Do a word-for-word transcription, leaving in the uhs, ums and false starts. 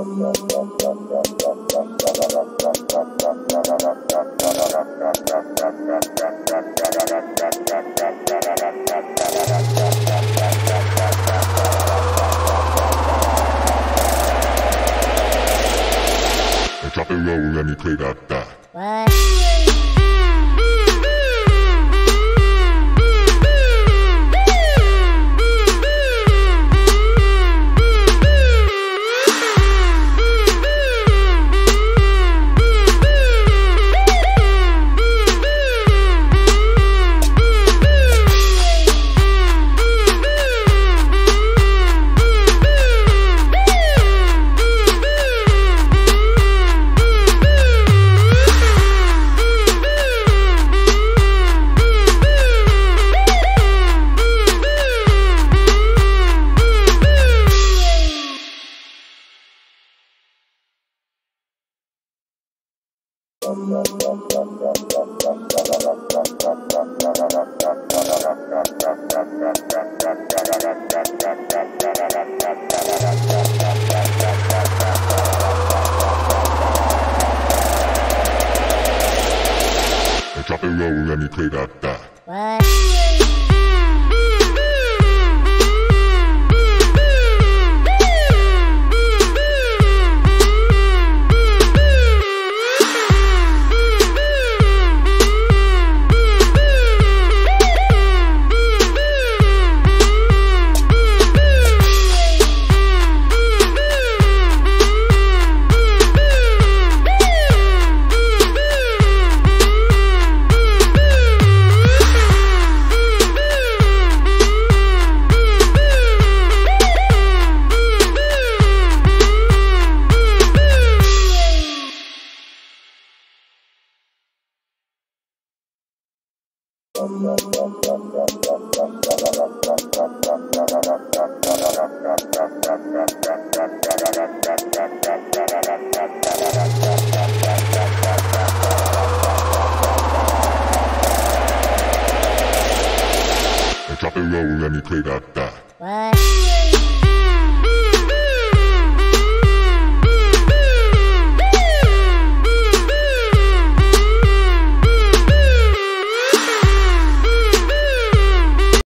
Drop it low, let me play that back. What? Drop it low, let me play that back. What? Drop it low, let me play that back. What?